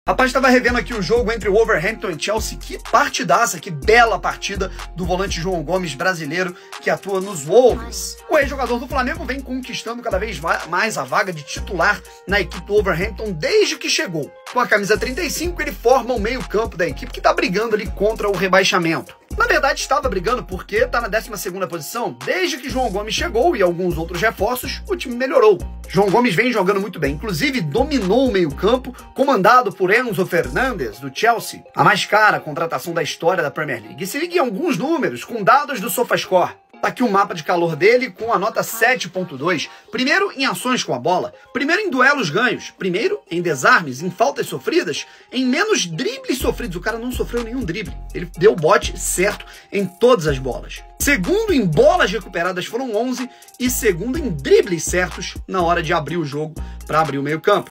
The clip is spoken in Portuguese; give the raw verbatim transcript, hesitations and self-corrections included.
Rapaz, estava revendo aqui o jogo entre o Wolverhampton e Chelsea. Que partidaça, que bela partida do volante João Gomes, brasileiro, que atua nos Wolves. O ex-jogador do Flamengo vem conquistando cada vez mais a vaga de titular na equipe do Wolverhampton desde que chegou. Com a camisa trinta e cinco, ele forma o meio-campo da equipe que está brigando ali contra o rebaixamento. Na verdade, estava brigando porque está na décima segunda posição. Desde que João Gomes chegou e alguns outros reforços, o time melhorou. João Gomes vem jogando muito bem, inclusive dominou o meio-campo, comandado por Enzo Fernandes, do Chelsea, a mais cara contratação da história da Premier League. E se ligue em alguns números com dados do SofaScore. Tá aqui o mapa de calor dele com a nota sete ponto dois. Primeiro em ações com a bola, primeiro em duelos ganhos, primeiro em desarmes, em faltas sofridas, em menos dribles sofridos. O cara não sofreu nenhum drible. Ele deu o bote certo em todas as bolas. Segundo em bolas recuperadas foram onze e segundo em dribles certos na hora de abrir o jogo para abrir o meio-campo.